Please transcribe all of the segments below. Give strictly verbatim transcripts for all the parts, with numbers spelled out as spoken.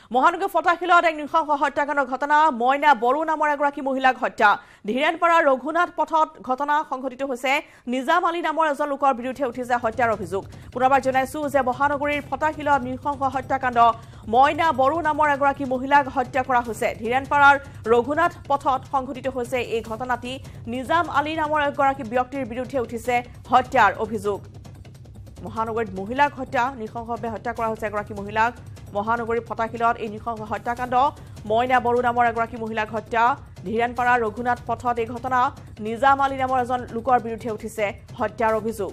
মহানগৰ ফটাখিলত এক নৃশংস হত্যাকাণ্ডৰ ঘটনা মইনা বড়ো নামৰ এগৰাকী মহিলাক হত্যা ধীৰেনপাৰা ৰঘুনাথ পথত ঘটনা সংঘটিত হৈছে নিজাম আলী নামৰ এজন লোকৰ বিৰুদ্ধে উঠিছে হত্যাৰ অভিযোগ পুনৰবাৰ জনাইছো যে মহানগৰীৰ ফটাখিলত নৃশংস হত্যাকাণ্ড মইনা বড়ো নামৰ এগৰাকী মহিলাক হত্যা কৰা হৈছে ধীৰেনপাৰাৰ ৰঘুনাথ পথত সংঘটিত হৈছে এই ঘটনাটি নিজাম আলী নামৰ এগৰাকী ব্যক্তিৰ বিৰুদ্ধে উঠিছে হত্যাৰ অভিযোগ মহানগৰীত মহিলাক হত্যা নৃশংসভাৱে হত্যা কৰা হৈছে এগৰাকী মহিলাক মহানগৰীৰ ফটাখিলত এই নৃশংস হত্যাকাণ্ড মইনা বড়ো নামৰ এগৰাকী মহিলাক হত্যা ধীৰেনপাৰা ৰঘুনাথ পথত এই ঘটনা নিজাম আলী নামৰ এজন লোকৰ বিৰুদ্ধে উঠিছে হত্যাৰ অভিযোগ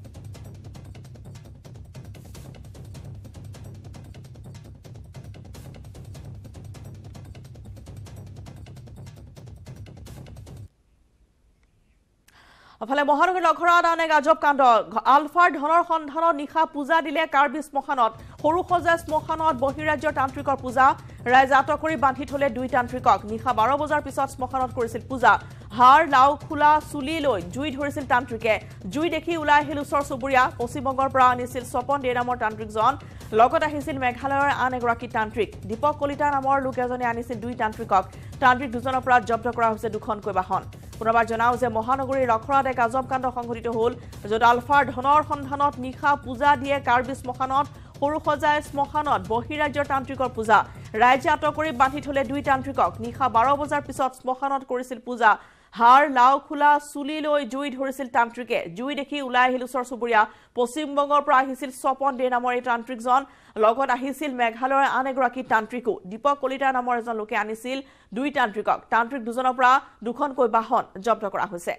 অফালে মহানগৰ লখৰাত আন এক আজব কাণ্ড আলফাৰ ধনৰ সন্ধানত নিশা পূজা দিলে কাৰ্বি শ্মশানত সৰু সজা শ্মশানত বহিৰাজ্যৰ তান্ত্ৰিকৰ পূজা ৰাইজে আটক কৰি বান্ধি থলে দুই তান্ত্ৰিকক নিশা বাৰ বজাৰ পিছত শ্মশানত কৰিছিল পূজা হাড় লাও খোলা চুলি লৈ জুই ধৰিছিল তান্ত্ৰিকে জুই দেখি ওলাই আহিল ওচৰ চুবুৰীয়া পশ্চিমবংগৰ পৰা আনিছিল স্বপন দে নামৰ তান্ত্ৰিকজন লগত আহিছিল মেঘালয়ৰ আন এগৰাকী তান্ত্ৰিক দীপক কলিতা নামৰ লোক এজনে আনিছিল দুই তান্ত্ৰিকক তান্ত্ৰিক দুজনৰ পৰা জব্দ কৰা হৈছে দুখনকৈ বাহন পুনৰবাৰ জনাও যে মহানগৰীৰ লখৰাত এক আজব কাণ্ড সংঘটিত হ'ল য'ত আলফাৰ ধনৰ সন্ধানত নিশা পূজা দিয়ে কাৰ্বি শ্মশানত সৰু সজাই শ্মশানত বহিৰাজ্যৰ তান্ত্ৰিকৰ পূজা ৰাইজে আটক কৰি বান্ধি থলে দুই তান্ত্ৰিকক নিশা বাৰ বজাৰ পিছত শ্মশানত কৰিছিল পূজা হাড় লাও খোলা চুলি লৈ জুই ধৰিছিল তান্ত্ৰিকে জুই দেখি ওলাই আহিল ওচৰ চুবুৰীয়া পশ্চিমবংগৰ পৰা আহিছিল স্বপন দে নামৰ এই তান্ত্ৰিকজন লগত আহিছিল মেঘালয়ৰ আন এগৰাকী তান্ত্ৰিকো দীপক কলিতা নামৰ এজন লোকে আনিছিল দুই তান্ত্ৰিকক তান্ত্ৰিক দুজনৰ পৰা দুখনকৈ বাহন জব্দ কৰা হৈছে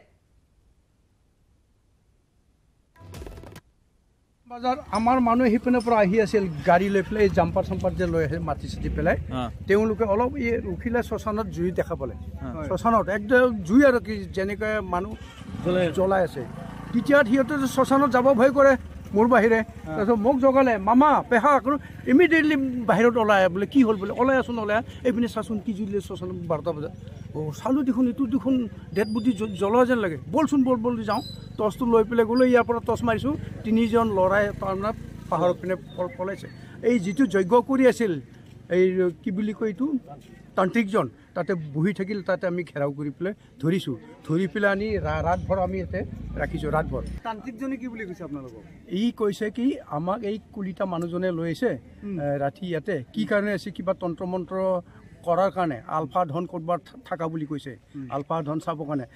বাজাৰ আমাৰ মানুহ হিপিনৰ পৰা আহি আছিল গাড়ী লৈ পেলাই জাম্পাৰ চাম্পাৰ যে লৈ আহে মাটি চিটি পেলাই তেওঁলোকে অলপ এই উঠিলে শ্মশানত জুই দেখা পালে শ্মশানত একদম জুই আৰু কি যেনেকৈ মানুহ জ্বলাই আছে তেতিয়া সিহঁতে শ্মশানত যাব ভয় কৰে মোৰ বাহিৰে তাৰপিছত মোক জগালে মামা পেহা ইমিডিয়েটলি বাহিৰত ওলাই বোলে কি হ'ল বোলে ওলাই আছোন ওলাই এইপিনে চাচোন কি জুই শ্মশানত বাৰটা বজাত অ চালো দেখোন এইটো দেখোন ডেড বডি জ্বলোৱা যেন লাগে বলচোন বল বল যাওঁ টৰ্চটো লৈ পেলাই গ'লো ইয়াৰ পৰা টৰ্চ মাৰিছোঁ তিনিজন ল'ৰাই তাৰমানে পাহাৰৰ পিনে পলাইছে এই যিটো যজ্ঞ কৰি আছিল এই কি বুলি কয় এইটো তান্ত্ৰিকজন তাতে বহি থাকিল তাতে আমি ঘেৰাও কৰি পেলাই ধৰিছোঁ ধৰি পেলাই আনি ৰাতভৰ আমি ইয়াতে ৰাখিছোঁ ৰাতভৰ তান্ত্ৰিকজনে কি বুলি কৈছে আপোনালোকক ই কৈছে কি আমাক এই কলিতা মানুহজনে লৈ আহিছে ৰাতি ইয়াতে কি কাৰণে আছে কিবা তন্ত্ৰ মন্ত্ৰ কৰাৰ কাৰণে আলফা ধন ক'ৰবাত থকা বুলি কৈছে আলফা ধন চাবৰ কাৰণে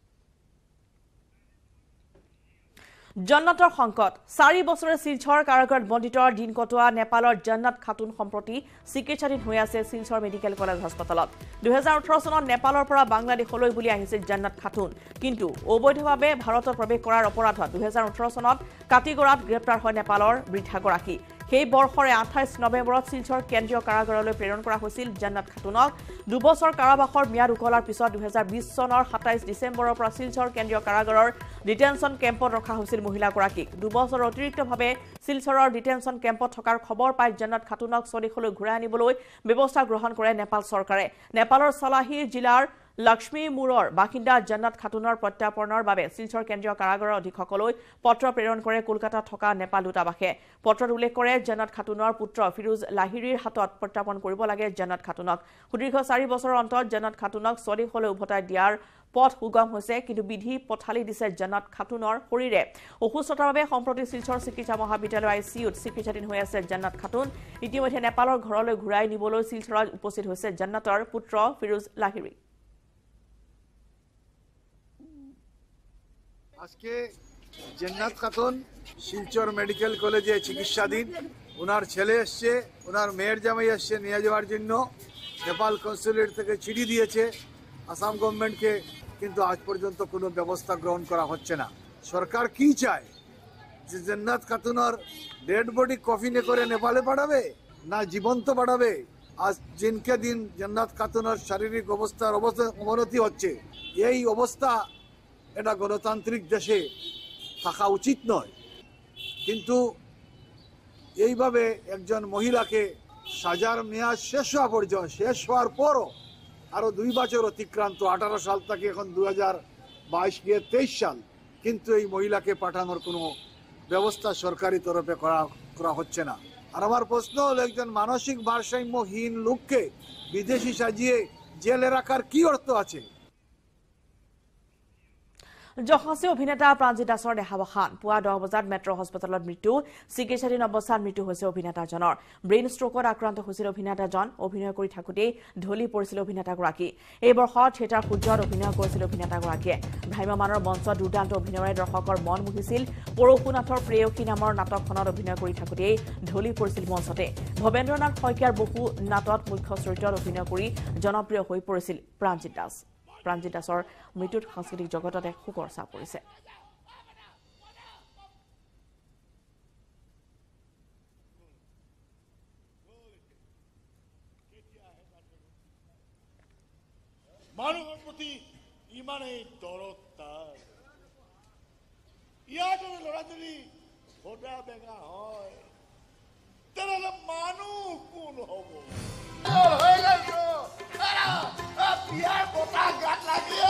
জন্নতৰ সংকট চাৰি বছৰে শিলচৰ কাৰাগাৰত বন্দিত দিন কটোৱা নেপালৰ জন্নত খাতুন সম্প্ৰতি চিকিৎসাধীন হৈ আছে শিলচৰ মেডিকেল কলেজ হাস্পতালত দুহেজাৰ ওঠৰ চনত নেপালৰ পৰা বাংলাদেশলৈ বুলি আহিছিল জন্নত খাতুন কিন্তু অবৈধভাৱে ভাৰতত প্ৰৱেশ কৰাৰ অপৰাধত দুহেজাৰ ওঠৰ চনত কাটিগড়াত গ্ৰেপ্তাৰ হয় নেপালৰ বৃদ্ধাগৰাকী সেই বৰ্ষৰে আঠাইছ নৱেম্বৰত শিলচৰ কেন্দ্ৰীয় কাৰাগাৰলৈ প্ৰেৰণ কৰা হৈছিল জন্নত খাতুনক দুবছৰ কাৰাবাসৰ ম্যাদ উকলাৰ পিছত দুহেজাৰ বিশ চনৰ সাতাইছ ডিচেম্বৰৰ পৰা শিলচৰ কেন্দ্ৰীয় কাৰাগাৰৰ ডিটেনশ্যন কেম্পত ৰখা হৈছিল মহিলাগৰাকীক দুবছৰ অতিৰিক্তভাৱে শিলচৰৰ ডিটেনশ্যন কেম্পত থকাৰ খবৰ পাই জন্নত খাতুনক স্বদেশলৈ ঘূৰাই আনিবলৈ ব্যৱস্থা গ্ৰহণ কৰে নেপাল চৰকাৰে নেপালৰ চালাহী জিলাৰ লক্ষ্মী মুৰৰ বাসিন্দা জন্নত খাতুনৰ প্ৰত্যাৰ্পণৰ বাবে শিলচৰ কেন্দ্ৰীয় কাৰাগাৰৰ অধীক্ষকলৈ পত্ৰ প্ৰেৰণ কৰে কলকাতাত থকা নেপাল দূতাবাসে পত্ৰত উল্লেখ কৰে জন্নত খাতুনৰ পুত্ৰ ফিৰোজ লাহিৰীৰ হাতত প্ৰত্যাৰ্পণ কৰিব লাগে জন্নত খাতুনক সুদীৰ্ঘ চাৰি বছৰৰ অন্তত জন্নত খাতুনক স্বদেশলৈ উভতাই দিয়াৰ পথ সুগম হৈছে কিন্তু বিধি পথালি দিছে জন্নত খাতুনৰ শৰীৰে অসুস্থতাৰ বাবে সম্প্ৰতি শিলচৰ চিকিৎসা মহাবিদ্যালয় আই চি ইউত চিকিৎসাধীন হৈ আছে জন্নত খাতুন ইতিমধ্যে নেপালৰ ঘৰলৈ ঘূৰাই নিবলৈ শিলচৰত উপস্থিত হৈছে জন্নতৰ পুত্ৰ ফিৰোজ লাহিৰী আজকে জন্নত খাতুন শিলচর মেডিকেল কলেজে চিকিৎসাধীন ওনার ছেলে এসছে ওনার মেয়ের জামাই এসছে নিয়ে যাওয়ার জন্য নেপাল কনসুলেট থেকে চিঠি দিয়েছে আসাম গভর্নমেন্টকে কিন্তু আজ পর্যন্ত কোনো ব্যবস্থা গ্রহণ করা হচ্ছে না সরকার কি চায় যে জন্নত খাতুনের ডেড বডি কফিনে করে নেপালে পাঠাবে না জীবন্ত পাঠাবে আজ দিনকে দিন জন্নত খাতুনের শারীরিক অবস্থার অবনতি হচ্ছে এই অবস্থা এটা গণতান্ত্রিক দেশে থাকা উচিত নয় কিন্তু এইভাবে একজন মহিলাকে সাজার মেয়াদ শেষ হওয়া পর্যন্ত শেষ হওয়ার পরও আরও দুই বছর অতিক্রান্ত আঠারো সাল থেকে এখন দু হাজার বাইশ গিয়ে তেইশ সাল কিন্তু এই মহিলাকে পাঠানোর কোনো ব্যবস্থা সরকারি তরফে করা করা হচ্ছে না আর আমার প্রশ্ন হলো একজন মানসিক ভারসাম্যহীন লোককে বিদেশি সাজিয়ে জেলে রাখার কি অর্থ আছে? যশস্বী অভিনেতা প্ৰাঞ্জিত দাসৰ দেহাৱসান পুৱা দহ বজাত মেট্ৰ' হস্পিটেলত মৃত্যু চিকিৎসাধীন অৱস্থাত মৃত্যু হৈছে অভিনেতাজনৰ ব্ৰেইন ষ্ট্ৰোকত আক্ৰান্ত হৈছিল অভিনেতাজন অভিনয় কৰি থাকোঁতেই ঢলি পৰিছিল অভিনেতাগৰাকী এই বৰ্ষ থিয়েটাৰ সূৰ্যত অভিনয় কৰিছিল অভিনেতাগৰাকীয়ে ভ্ৰাম্যমানৰ মঞ্চত দুৰ্দান্ত অভিনয়েৰে দৰ্শকৰ মন মুহিছিল পৰশুনাথৰ প্ৰেয়সী নামৰ নাটকখনত অভিনয় কৰি থাকোঁতেই ঢলি পৰিছিল মঞ্চতে ভৱেন্দ্ৰনাথ শইকীয়াৰ বহু নাটত মুখ্য চৰিত্ৰত অভিনয় কৰি জনপ্ৰিয় হৈ পৰিছিল প্ৰাঞ্জিত দাস প্ৰাঞ্জিত দাসৰ মৃত্যুত সাংস্কৃতিক জগতত এক শোকৰ ছাপ পৰিছে মানুহৰ প্ৰতি ইমানেই দৰদ তাৰ ইয়াৰ দৰে ল'ৰা ছোৱালী ভোটা বেঙা হয় তেনেহ'লে মানুহ কোন হ'ব বিয়াৰ বতাহ গাত লাগিয়ে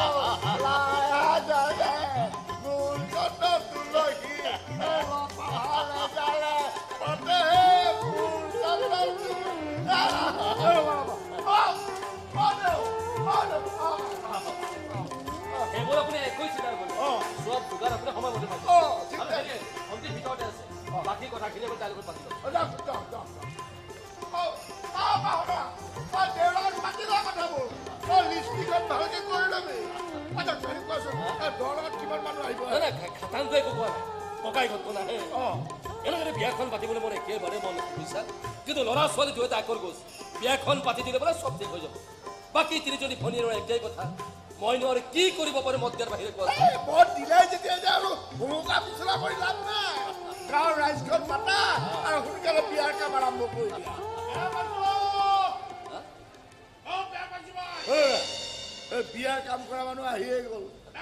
বিয়াখন পাতিবলৈ মোৰ একেবাৰে মন বুজিছা কিন্তু ল'ৰা ছোৱালী দুয়োটা আকৰ গছ বিয়াখন পাতি দিলে বোলে চব ঠিক হৈ যাব বাকী তিনিজনী ভনীৰ একটাই কথা মই নোৱাৰি কি কৰিব পাৰে মদ দিয়াৰ বাহিৰে কোৱা মদ দিলে যেতিয়া যে আৰু ভূমিকা পিছলা কৰি লাভ নাই গাঁৱৰ ৰাইজখন পাতা আৰু সোনকালে বিয়াৰ কাম আৰম্ভ কৰি দিয়া বিয়াৰ কাম কৰা মানুহ আহিয়ে গ'ল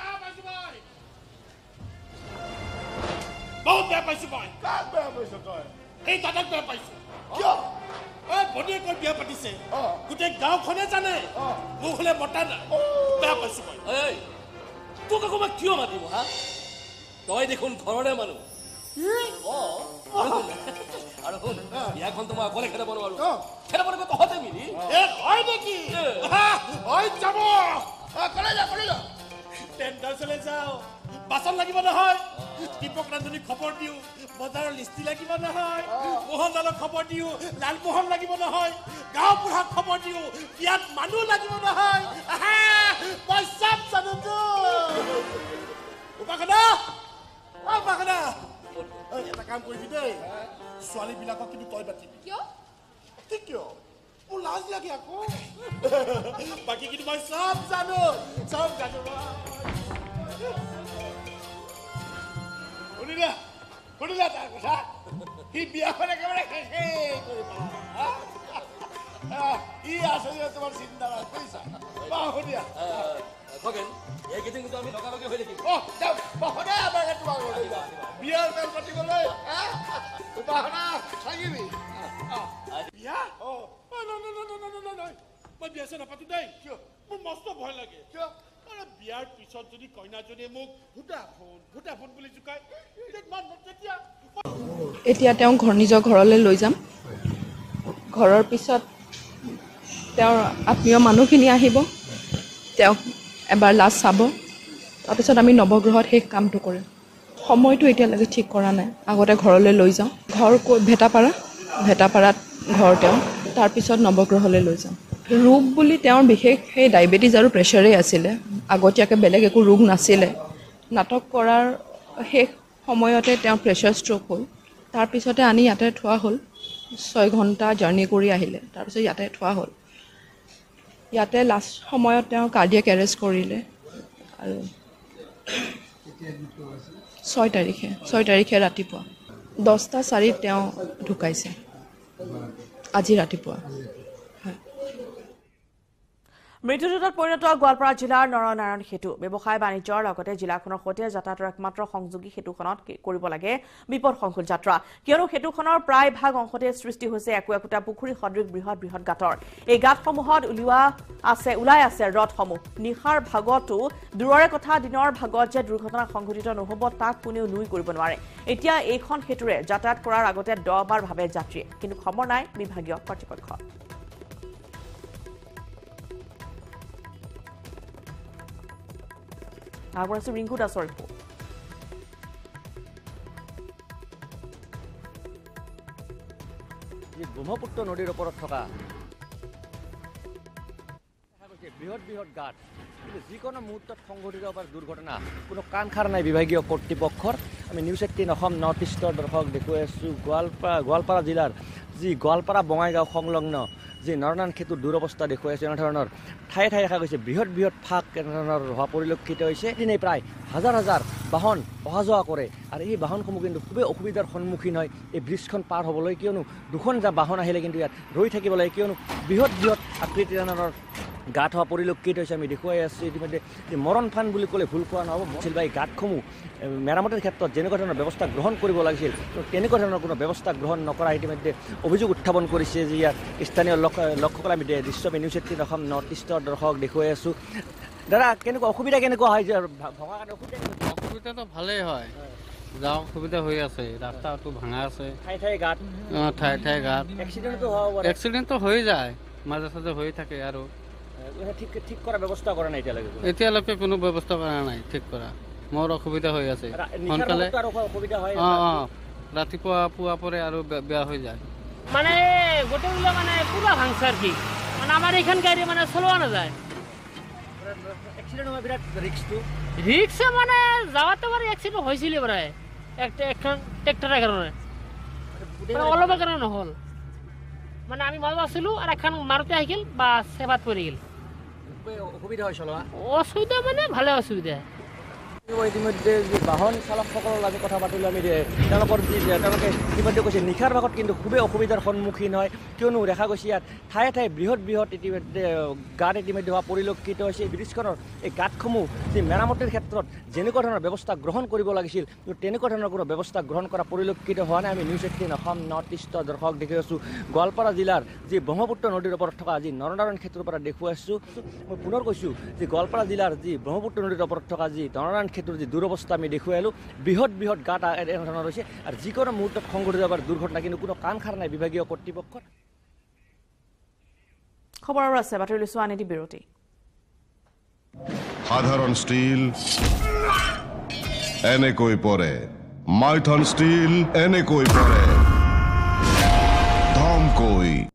বহুত বেয়া পাইছো মই কাক বেয়া পাইছ তই এই দাদাক বেয়া পাইছো কিয় এই ভনীয়েকৰ বিয়া পাতিছে গোটেই গাঁওখনে জানে মোক হ'লে মতা নাই বেয়া পাইছো মই এই তোক আকৌ মই কিয় মাতিব হা তই দেখোন ঘৰৰে মানুহ আৰু শুন বিয়াখন তো মই অকলে খেলাব নোৱাৰো খেলাব লাগিব তহঁতে মিলি হয় নেকি হয় যাব কলে যা কলে যা টেণ্ডাৰ চলে যাওঁ বাচন লাগিব নহয় দীপক ৰান্ধনী খবৰ দিওঁ বজাৰৰ লিষ্টি লাগিব নহয় মোহনলালক খবৰ দিওঁ লালমোহন লাগিব নহয় গাঁও বুঢ়াক খবৰ দিওঁ বিয়াত মানুহ লাগিব নহয় মই চব জানোতো উপাসনা উপাসনা এটা কাম কৰিবি দেই ছোৱালীবিলাকক কিন্তু তই বাতিবি কিয় ঠিক কিয় মোৰ লাজ লাগে আকৌ বাকী কিন্তু মই চব জানো চব জানো শুনিলা শুনিলা তাৰ কথা সি বিয়াখন একেবাৰে শেষেই কৰি পেলা ই আছে যে তোমাৰ চিন্তা নাই বুজিছা বাহ শুনিয়া খগেন এইকেইদিন কিন্তু আমি লগালগি হৈ থাকিম অ বাহনে আমাকে তোমাক বিয়াৰ কাম পাতিবলৈ বাহনা থাকিবি বিয়া অ মই বিয়া চে নাপাতো দেই কিয় মোৰ মস্ত ভয় লাগে কিয় বিয়াৰ পিছত যদি কইনাজনীয়ে মোক ভূটাফোন ভূটাফোন বুলি জোকায় এতিয়া তেওঁ ঘৰ নিজৰ ঘৰলৈ লৈ যাম ঘৰৰ পিছত তেওঁৰ আত্মীয় মানুহখিনি আহিব তেওঁক এবাৰ লাজ চাব তাৰপিছত আমি নৱগ্ৰহত সেই কামটো কৰিম সময়টো এতিয়ালৈকে ঠিক কৰা নাই আগতে ঘৰলৈ লৈ যাওঁ ঘৰ ভেটাপাৰা ভেটাপাৰাত ঘৰ তেওঁ তাৰপিছত নৱগ্ৰহলৈ লৈ যাওঁ ৰোগ বুলি তেওঁৰ বিশেষ সেই ডায়েবেটিছ আৰু প্ৰেছাৰেই আছিলে আগতীয়াকৈ বেলেগ একো ৰোগ নাছিলে নাটক কৰাৰ শেষ সময়তে তেওঁৰ প্ৰেছাৰ ষ্ট্ৰোক হ'ল তাৰপিছতে আনি ইয়াতে থোৱা হ'ল ছয় ঘণ্টা জাৰ্ণি কৰি আহিলে তাৰপিছত ইয়াতে থোৱা হ'ল ইয়াতে লাষ্ট সময়ত তেওঁ কাৰ্ডিয়াক এৰেষ্ট কৰিলে আৰু ছয় তাৰিখে ছয় তাৰিখে ৰাতিপুৱা দহটা চাৰিত তেওঁ ঢুকাইছে আজি ৰাতিপুৱা মৃত্যুদণ্ডত পৰিণত গোৱালপাৰা জিলাৰ নৰনাৰায়ণ সেতু ব্যৱসায় বাণিজ্যৰ লগতে জিলাখনৰ সৈতে যাতায়াতৰ একমাত্ৰ সংযোগী সেতুখনত কৰিব লাগে বিপদসংকুল যাত্ৰা কিয়নো সেতুখনৰ প্ৰায় ভাগ অংশতে সৃষ্টি হৈছে একো একোটা পুখুৰী সদৃশ বৃহৎ বৃহৎ গাঁতৰ এই গাঁতসমূহত উলিওৱা আছে ওলাই আছে ৰথসমূহ নিশাৰ ভাগতো দূৰৰে কথা দিনৰ ভাগত যে দুৰ্ঘটনা সংঘটিত নহব তাক কোনেও নুই কৰিব নোৱাৰে এতিয়া এইখন সেতুৰে যাতায়াত কৰাৰ আগতে দহ বাৰ ভাবে যাত্ৰীয়ে কিন্তু খবৰ নাই বিভাগীয় কৰ্তৃপক্ষ আগবঢ়াইছো ৰিংকু দাসৰ ৰিপৰ্ট ব্ৰহ্মপুত্ৰ নদীৰ ওপৰত থকা বৃহৎ বৃহৎ গাঁত কিন্তু যিকোনো মুহূৰ্তত সংঘটিত হোৱাৰ দুৰ্ঘটনা কোনো কাণ খাৰ নাই বিভাগীয় কৰ্তৃপক্ষৰ আমি নিউজ এইটিন অসম নৰ্থ ইষ্টৰ দৰ্শক দেখুৱাই আছোঁ গোৱালপাৰা গোৱালপাৰা জিলাৰ যি গোৱালপাৰা বঙাইগাঁও সংলগ্ন যি নৰনাৰায়ণ সেতুৰ দুৰৱস্থা দেখুৱাই আছে এনেধৰণৰ ঠায়ে ঠায়ে দেখা গৈছে বৃহৎ বৃহৎ ফাক এনেধৰণৰ হোৱা পৰিলক্ষিত হৈছে দিনে প্ৰায় হাজাৰ হাজাৰ বাহন অহা যোৱা কৰে আৰু এই বাহনসমূহ কিন্তু খুবেই অসুবিধাৰ সন্মুখীন হয় এই ব্ৰিজখন পাৰ হ'বলৈ কিয়নো দুখন যা বাহন আহিলে কিন্তু ইয়াত ৰৈ থাকিব লাগে কিয়নো বৃহৎ বৃহৎ আকৃতিৰ এনেধৰণৰ গাঁত হোৱা পৰিলক্ষিত হৈছে আমি দেখুৱাই আছোঁ ইতিমধ্যে মৰণ ফান বুলি ক'লে ভুল কোৱা নহ'ব আছিল বা এই গাঁতসমূহ মেৰামতিৰ ক্ষেত্ৰত যেনেকুৱা ধৰণৰ ব্যৱস্থা গ্ৰহণ কৰিব লাগিছিল তেনেকুৱা ধৰণৰ কোনো ব্যৱস্থা গ্ৰহণ নকৰা ইতিমধ্যে অভিযোগ উত্থাপন কৰিছে যে ইয়াৰ স্থানীয় লোক লোকসকলে আমি দৃশ্য নিউজ এইটিন অসম নৰ্থ ইষ্টৰ দৰ্শক দেখুৱাই আছোঁ দাদা কেনেকুৱা অসুবিধা কেনেকুৱা হয় যে ভঙা কাৰণে অসুবিধা অসুবিধাটো ভালেই হয় যাওঁ অসুবিধা হৈ আছে ৰাস্তাটো ভাঙা আছে ঠাই ঠাই গাঁত অঁ ঠাই ঠাই গাঁত এক্সিডেণ্টটো হ'ব পাৰে এক্সিডেণ্টটো হৈ যায় মাজে মাজে হৈ থাকে আৰু ঠিক ঠিক কৰা ব্যৱস্থা কৰা নাই এতিয়ালৈকে এতিয়ালৈকে কোনো ব্যৱস্থা কৰা নাই ঠিক কৰা মোৰ অসুবিধা হৈ আছে সোনকালে অসুবিধা হয় অঁ অঁ ৰাতিপুৱা পুৱা পৰে আৰু বেয়া হৈ যায় মানে গোটেইগুলো মানে পুরা ভাঙছে আর কি মানে আমার এখান গাড়ি মানে চলোয়া না যায় এক্সিডেন্ট হওয়া বিরাট রিস্কটো রিক্সা মানে যাওয়াতে পারে অ্যাক্সিডেন্ট হয়েছিল প্রায় একটা একটা ট্রাক্টরের কারণে অলপের কারণে নহল মানে আমি মাল আসছিল আর এখন মারুতি আহিল বা সেবাত পড়ে গেল অসুবিধা হয় চলোৱা অসুবিধা মানে ভালে অসুবিধা ইতিমধ্যে যে বাহন চালকসকলৰ লগত কথা পাতিলোঁ আমি তেওঁলোকৰ যি তেওঁলোকে ইতিমধ্যে কৈছে নিশাৰ ভাগত কিন্তু খুবেই অসুবিধাৰ সন্মুখীন হয় কিয়নো দেখা গৈছে ইয়াত ঠায়ে ঠায়ে বৃহৎ বৃহৎ ইতিমধ্যে গাঁত ইতিমধ্যে হোৱা পৰিলক্ষিত হৈছে এই ব্ৰিজখনৰ এই গাঁতসমূহ যি মেৰামতিৰ ক্ষেত্ৰত যেনেকুৱা ধৰণৰ ব্যৱস্থা গ্ৰহণ কৰিব লাগিছিল কিন্তু তেনেকুৱা ধৰণৰ কোনো ব্যৱস্থা গ্ৰহণ কৰা পৰিলক্ষিত হোৱা নাই আমি নিউজ এইটিন অসম নৰ্থ ইষ্টৰ দৰ্শক দেখি আছোঁ গোৱালপাৰা জিলাৰ যি ব্ৰহ্মপুত্ৰ নদীৰ ওপৰত থকা যি নৰনাৰায়ণ সেতুৰ পৰা দেখুৱাই আছোঁ মই পুনৰ কৈছোঁ যে গোৱালপাৰা জিলাৰ যি ব্ৰহ্মপুত্ৰ নদীৰ ওপৰত থকা যি নৰনাৰায়ণ ক্ষেত্ৰৰ যি দুৰৱস্থা আমি দেখুৱাই আহিলোঁ বৃহৎ বৃহৎ গাঁত এনেধৰণৰ হৈছে আৰু যিকোনো মুহূৰ্তত সংঘটিত হোৱাৰ দুৰ্ঘটনা কিন্তু কোনো কাণ খাৰ নাই বিভাগীয় কৰ্তৃপক্ষৰ খবৰ আৰু আছে বাতৰি লৈছোঁ আন এটি বিৰতি সাধাৰণ ষ্টীল এনেকৈ পৰে মাইথন ষ্টীল এনেকৈ পৰে ধমকৈ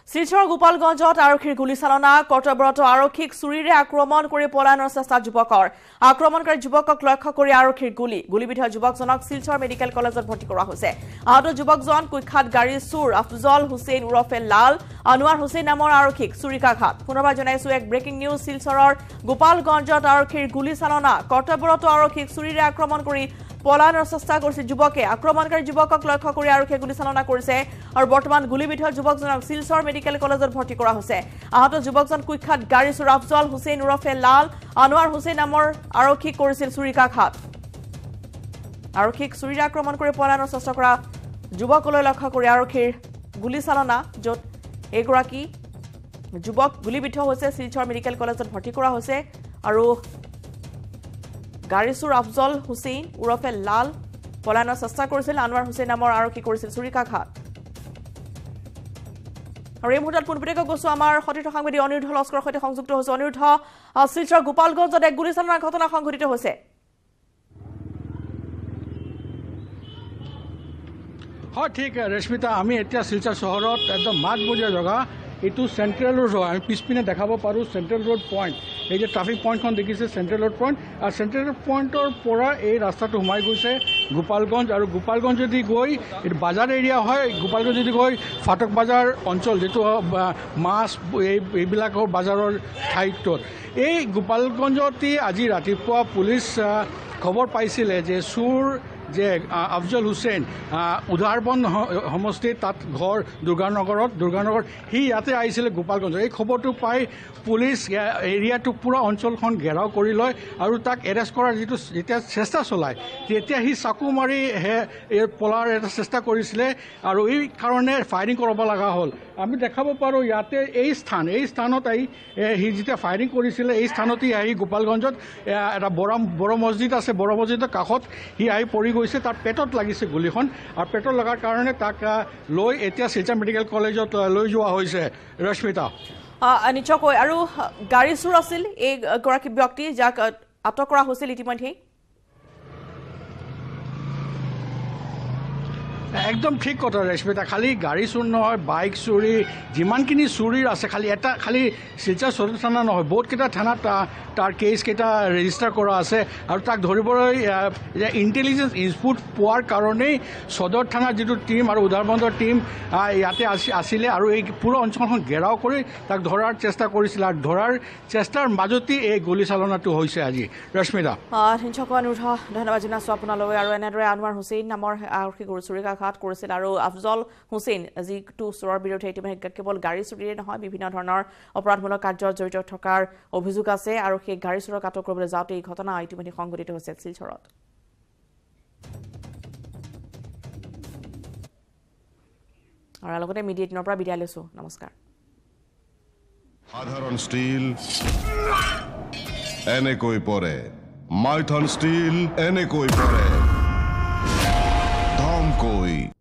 শিলচৰ গোপালগঞ্জত আৰক্ষীৰ গুলীচালনা কৰ্তব্যৰত আৰক্ষীক চুৰিৰে আক্ৰমণ কৰি পলায়নৰ চেষ্টা যুৱকৰ আক্ৰমণকাৰী যুৱকক লক্ষ্য কৰি আৰক্ষীৰ গুলী গুলীবিদ্ধ যুৱকজনক শিলচৰ মেডিকেল কলেজত ভৰ্তি কৰা হৈছে আহত যুৱকজন কুখ্যাত গাড়ীৰ চুৰ আফজল হুছেইন উৰফে লাল আনোৱাৰ হুছেইন নামৰ আৰক্ষীক চুৰিকাঘাত পুনৰবাৰ জনাইছো এক ব্ৰেকিং নিউজ শিলচৰৰ গোপালগঞ্জত আৰক্ষীৰ গুলীচালনা কৰ্তব্যৰত আৰক্ষীক চুৰিৰে আক্ৰমণ কৰি পলায়নৰ চেষ্টা কৰিছে যুৱকে আক্ৰমণকাৰী যুৱকক লক্ষ্য কৰি আৰক্ষীয়ে গুলীচালনা কৰিছে আৰু বৰ্তমান গুলীবিদ্ধ যুৱকজনক শিলচৰ মেডিকেল কলেজত ভৰ্তি কৰা হৈছে আহত যুৱকজন কুখ্যাত গাড়ী চুৰ আফজল হুছেইন উৰফে লাল আনোৱাৰ হুছেইন নামৰ আৰক্ষীক কৰিছিল চুৰিকাঘাত আৰক্ষীক চুৰিৰে আক্ৰমণ কৰি পলায়নৰ চেষ্টা কৰা যুৱকলৈ লক্ষ্য কৰি আৰক্ষীৰ গুলীচালনা য'ত এগৰাকী যুৱক গুলীবিদ্ধ হৈছে শিলচৰ মেডিকেল কলেজত ভৰ্তি কৰা হৈছে আৰু গাড়ী চুৰ আফজল হুছেইন উৰফে লাল পলায়নৰ চেষ্টা কৰিছিল আনোৱাৰ হুছেইন নামৰ আৰক্ষী কৰিছিল চুৰিকাঘাত আৰু এই মুহূৰ্তত পোনপটীয়াকৈ গৈছো আমাৰ সতীৰ্থ সাংবাদিক অনিৰুদ্ধ লস্কৰৰ সৈতে সংযুক্ত হৈছে অনিৰুদ্ধ শিলচৰ গোপালগঞ্জত এক গুলীচালনাৰ ঘটনা সংঘটিত হৈছে হয় ঠিক ৰেশ্মিতা আমি এতিয়া শিলচৰ চহৰত একদম মাজমজিয়া জেগা এইটো চেণ্ট্ৰেল ৰোড হয় আমি পিছপিনে দেখাব পাৰোঁ চেণ্ট্ৰেল ৰোড পইণ্ট এই যে ট্ৰাফিক পইণ্টখন দেখিছে চেণ্ট্ৰেল ৰোড পইণ্ট আৰু চেণ্ট্ৰেল ৰোড পইণ্টৰ পৰা এই ৰাস্তাটো সোমাই গৈছে গোপালগঞ্জ আৰু গোপালগঞ্জ যদি গৈ এইটো বাজাৰ এৰিয়া হয় গোপালগঞ্জ যদি গৈ ফাটক বাজাৰ অঞ্চল যিটো মাছ এই এইবিলাকৰ বাজাৰৰ ঠাইটোত এই গোপালগঞ্জতে আজি ৰাতিপুৱা পুলিচ খবৰ পাইছিলে যে চুৰ যে আফজল হুছেইন উদাৰবন সমষ্টিত তাত ঘৰ দুৰ্গানগৰত দুৰ্গানগৰ সি ইয়াতে আহিছিলে গোপালগঞ্জ এই খবৰটো পাই পুলিচ এৰিয়াটো পুৰা অঞ্চলখন ঘেৰাও কৰি লয় আৰু তাক এৰেষ্ট কৰাৰ যিটো যেতিয়া চেষ্টা চলায় তেতিয়া সি চাকু মাৰি পলাৰ এটা চেষ্টা কৰিছিলে আৰু এই কাৰণে ফায়াৰিং কৰাব লগা হ'ল আমি দেখাব পাৰোঁ ইয়াতে এই স্থান এই স্থানত আহি সি যেতিয়া ফায়াৰিং কৰিছিলে এই স্থানতেই আহি গোপালগঞ্জত এটা বৰা বড়ো মছজিদ আছে বড়ো মছজিদৰ কাষত সি আহি পৰি গৈছে তাৰ পেটত লাগিছে গুলীখন আৰু পেটত লগাৰ কাৰণে তাক লৈ এতিয়া শিলচৰ মেডিকেল কলেজত লৈ যোৱা হৈছে ৰশ্মিতা নিশ্চয়কৈ আৰু গাড়ী চুৰ আছিল এই গৰাকী ব্যক্তি যাক আটক কৰা হৈছিল ইতিমধ্যেই একদম ঠিক কথা ৰেশ্মিতা খালি গাড়ী চুৰ নহয় বাইক চুৰি যিমানখিনি চুৰিৰ আছে খালি এটা খালি শিলচৰ সদৰ থানা নহয় বহুতকেইটা থানাত তাৰ কেছকেইটা ৰেজিষ্টাৰ কৰা আছে আৰু তাক ধৰিবলৈ ইণ্টেলিজেঞ্চ ইনপুট পোৱাৰ কাৰণেই সদৰ থানাৰ যিটো টীম আৰু উদাৰবন্দৰ টীম ইয়াতে আছিলে আৰু এই পুৰা অঞ্চলখন ঘেৰাও কৰি তাক ধৰাৰ চেষ্টা কৰিছিলে আৰু ধৰাৰ চেষ্টাৰ মাজতেই এই গুলীচালনাটো হৈছে আজি ৰশ্মিতা অনুৰোধ ধন্যবাদ জনাইছোঁ আপোনালৈ আৰু এনেদৰে আনোৱাৰ হুছেইন নামৰ আৰক্ষী চুৰিকা ঘাট কৰিছিল আৰু আফজল হুছেইন যিটো চোৰৰ বিৰুদ্ধে ইতিমধ্যে কেৱল গাড়ী চুৰিৰে নহয় বিভিন্ন ধৰণৰ অপৰাধমূলক কাৰ্যত জড়িত থকাৰ অভিযোগ আছে আৰু সেই গাড়ী চোৰক আটক কৰিবলৈ যাওঁতে এই ঘটনা ইতিমধ্যে সংঘটিত হৈছে শিলচৰত আৰু লগতে মিডিয়া এইটিনৰ পৰা বিদায় লৈছোঁ নমস্কাৰ সাধাৰণ ষ্টীল এনেকৈ পৰে মাইথন ষ্টীল এনেকৈ পৰে ধমকৈ